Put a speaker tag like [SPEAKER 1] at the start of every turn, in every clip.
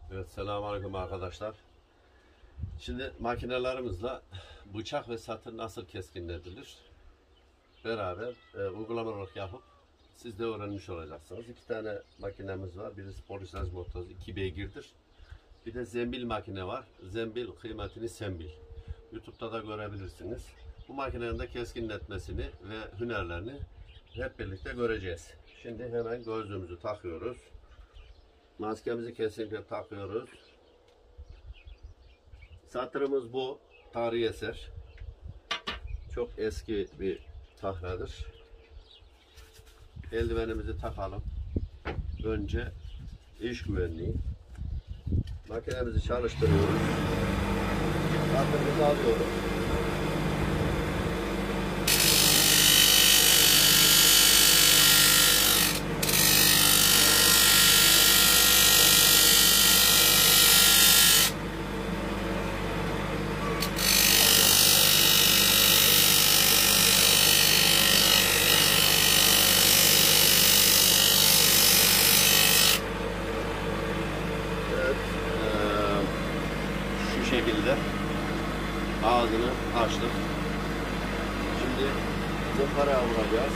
[SPEAKER 1] Evet, selamünaleyküm arkadaşlar. Şimdi makinelerimizle bıçak ve satır nasıl keskinledilir beraber uygulama olarak yapıp siz de öğrenmiş olacaksınız. İki tane makinemiz var. Birisi polisaj motoru 2 beygirdir. Bir de zembil makine var. Zembil kıymetini sembil. YouTube'da da görebilirsiniz. Bu makinenin de keskinletmesini ve hünerlerini hep birlikte göreceğiz. Şimdi hemen gözlüğümüzü takıyoruz. Maskemizi kesinlikle takıyoruz. Satırımız bu. Tarihi eser. Çok eski bir tahradır. Eldivenimizi takalım. Önce iş güvenliği. Makinemizi çalıştırıyoruz. Satırımızı alıyoruz. Şu şekilde ağzını açtık. Şimdi zımparaya vuracağız.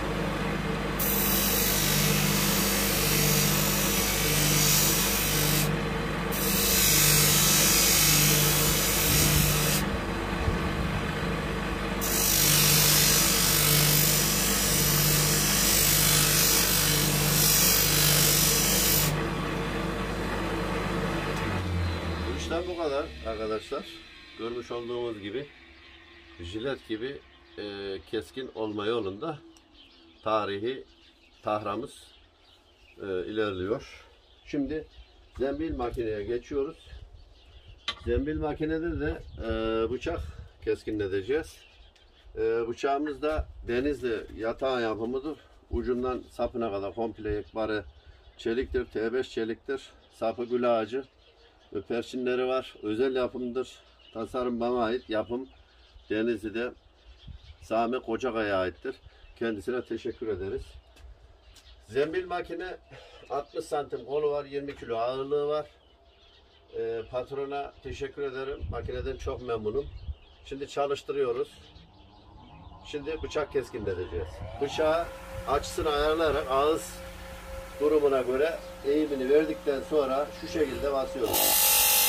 [SPEAKER 1] İşte bu kadar arkadaşlar. Görmüş olduğumuz gibi jilet gibi keskin olma yolunda tarihi tahramız ilerliyor. Şimdi zembil makineye geçiyoruz. Zembil makinede de bıçak keskinleteceğiz. Bıçağımız da Denizli yatağı yapımıdır. Ucundan sapına kadar komple yekpare çeliktir. T5 çeliktir. Sapı gül ağacı. Perçinleri var. Özel yapımdır. Tasarım bana ait. Yapım Denizli'de Sami Kocakay'a aittir. Kendisine teşekkür ederiz. Zembil makine 60 santim kolu var. 20 kilo ağırlığı var. Patrona teşekkür ederim. Makineden çok memnunum. Şimdi çalıştırıyoruz. Şimdi bıçak keskinleteceğiz. Bıçağı açısını ayarlayarak ağız durumuna göre eğimini verdikten sonra şu şekilde basıyoruz.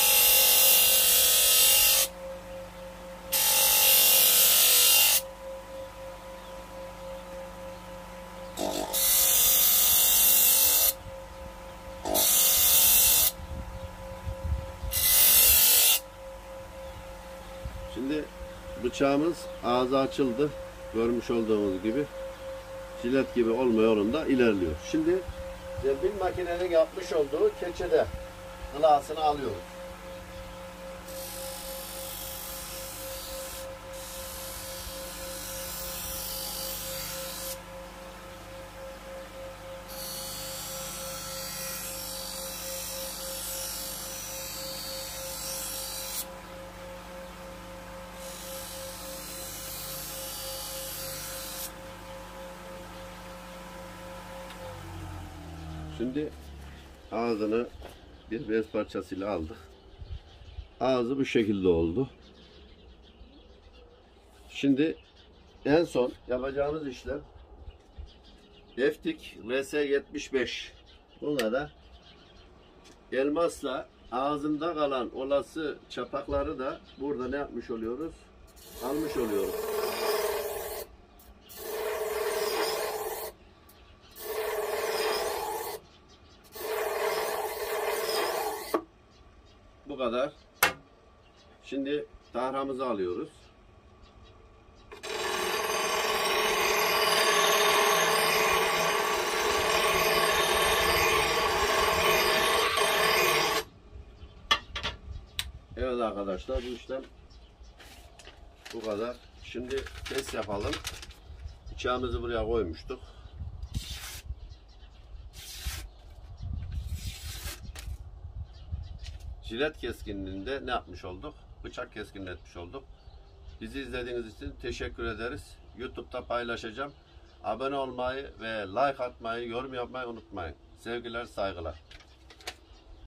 [SPEAKER 1] Şimdi bıçağımız ağzı açıldı. Görmüş olduğumuz gibi jilet gibi olma yolunda ilerliyor. Şimdi zembil makinenin yapmış olduğu keçede glasını alıyoruz. Şimdi ağzını bir bez parçasıyla aldık. Ağzı bu şekilde oldu. Şimdi en son yapacağımız işlem Eftik RS75. Buna da elmasla ağzında kalan olası çapakları da burada ne yapmış oluyoruz? Almış oluyoruz. Bu kadar. Şimdi tahramızı alıyoruz. Evet arkadaşlar, bu işlem bu kadar. Şimdi test yapalım. Bıçağımızı buraya koymuştuk. Jilet keskinliğinde ne yapmış olduk? Bıçak keskinletmiş olduk. Bizi izlediğiniz için teşekkür ederiz. YouTube'da paylaşacağım. Abone olmayı ve like atmayı, yorum yapmayı unutmayın. Sevgiler, saygılar.